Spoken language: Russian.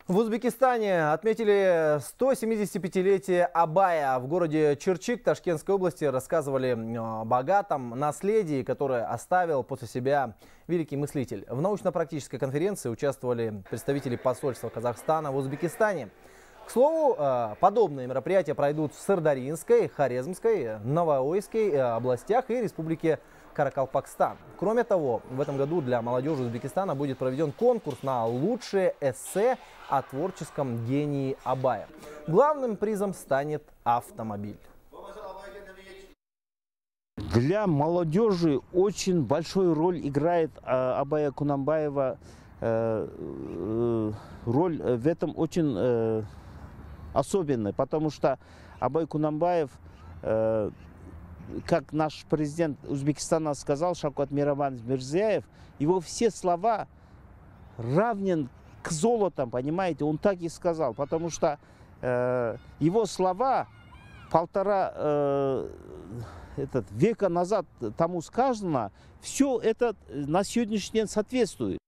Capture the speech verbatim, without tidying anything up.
В Узбекистане отметили сто семидесятипятилетие Абая. В городе Черчик Ташкентской области рассказывали о богатом наследии, которое оставил после себя великий мыслитель. В научно-практической конференции участвовали представители посольства Казахстана в Узбекистане. К слову, подобные мероприятия пройдут в Сырдарьинской, Хорезмской, Новоойской областях и Республике Каракалпакстан. Кроме того, в этом году для молодежи Узбекистана будет проведен конкурс на лучшее эссе о творческом гении Абая. Главным призом станет автомобиль. Для молодежи очень большую роль играет Абая Кунанбаева. Роль в этом очень особенная, потому что Абай Кунанбаев, как наш президент Узбекистана сказал, Шавкат Миромонович Мирзияев, его все слова равнен к золотам, понимаете, он так и сказал, потому что э, его слова полтора э, этот, века назад тому сказано, все это на сегодняшний день соответствует.